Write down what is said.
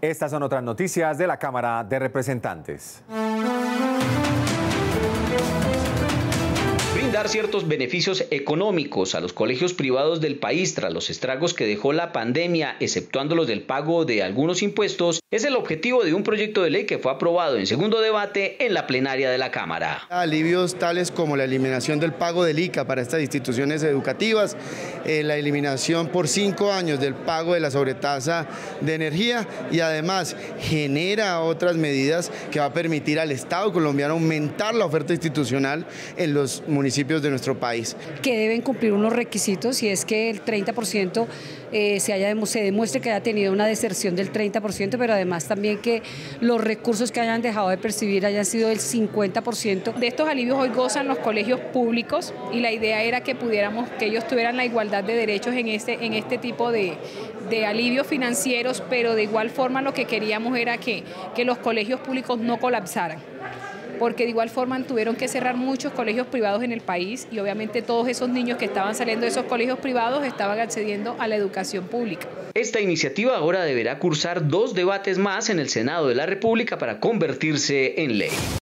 Estas son otras noticias de la Cámara de Representantes. Brindar ciertos beneficios económicos a los colegios privados del país tras los estragos que dejó la pandemia, exceptuándolos del pago de algunos impuestos, es el objetivo de un proyecto de ley que fue aprobado en segundo debate en la plenaria de la Cámara. Alivios tales como la eliminación del pago del ICA para estas instituciones educativas, la eliminación por 5 años del pago de la sobretasa de energía y además genera otras medidas que va a permitir al Estado colombiano aumentar la oferta institucional en los municipios de nuestro país. Que deben cumplir unos requisitos y es que el 30% se demuestre que haya tenido una deserción del 30%, pero además también que los recursos que hayan dejado de percibir hayan sido del 50%. De estos alivios hoy gozan los colegios públicos y la idea era que ellos tuvieran la igualdad de derechos en este tipo de alivios financieros, pero de igual forma lo que queríamos era que los colegios públicos no colapsaran, porque de igual forma tuvieron que cerrar muchos colegios privados en el país y obviamente todos esos niños que estaban saliendo de esos colegios privados estaban accediendo a la educación pública. Esta iniciativa ahora deberá cursar 2 debates más en el Senado de la República para convertirse en ley.